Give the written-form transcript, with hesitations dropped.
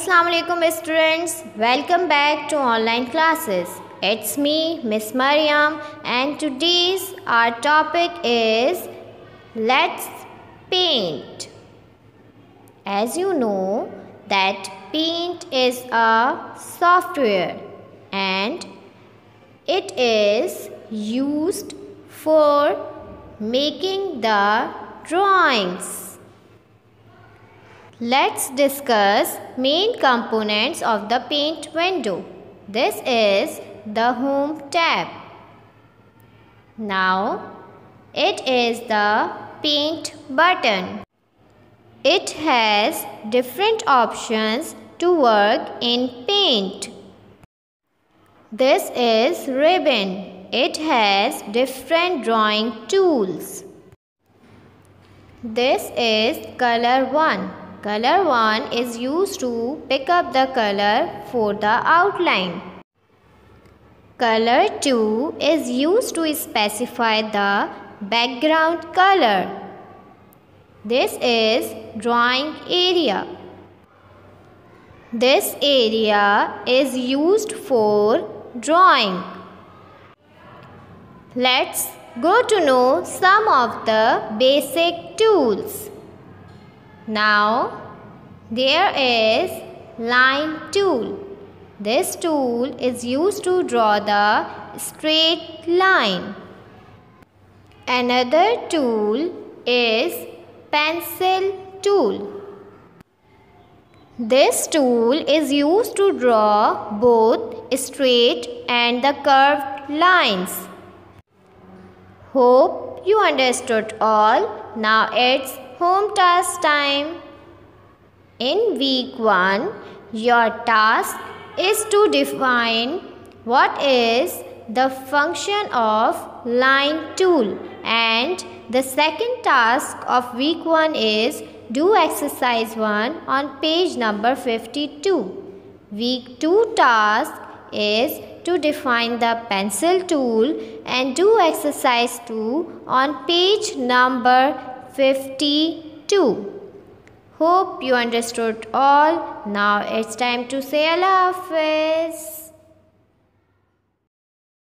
Assalamu alaikum students, welcome back to online classes. It's me Miss Mariam and today's our topic is Let's Paint. As you know that Paint is a software and it is used for making the drawings. Let's discuss main components of the Paint window. This is the Home tab. Now, it is the Paint button. It has different options to work in Paint. This is ribbon. It has different drawing tools. This is color 1. Color 1 is used to pick up the color for the outline. Color 2 is used to specify the background color. This is drawing area. This area is used for drawing. Let's go to know some of the basic tools. Now, there is line tool. This tool is used to draw the straight line. Another tool is pencil tool. This tool is used to draw both straight and the curved lines. Hope you understood all. Now it's home task time. In week 1, your task is to define what is the function of line tool, and the second task of week 1 is do exercise 1 on page number 52. Week 2 task is to define the pencil tool and do exercise 2 on page number 52. Hope you understood all. Now it's time to say Allah Hafiz.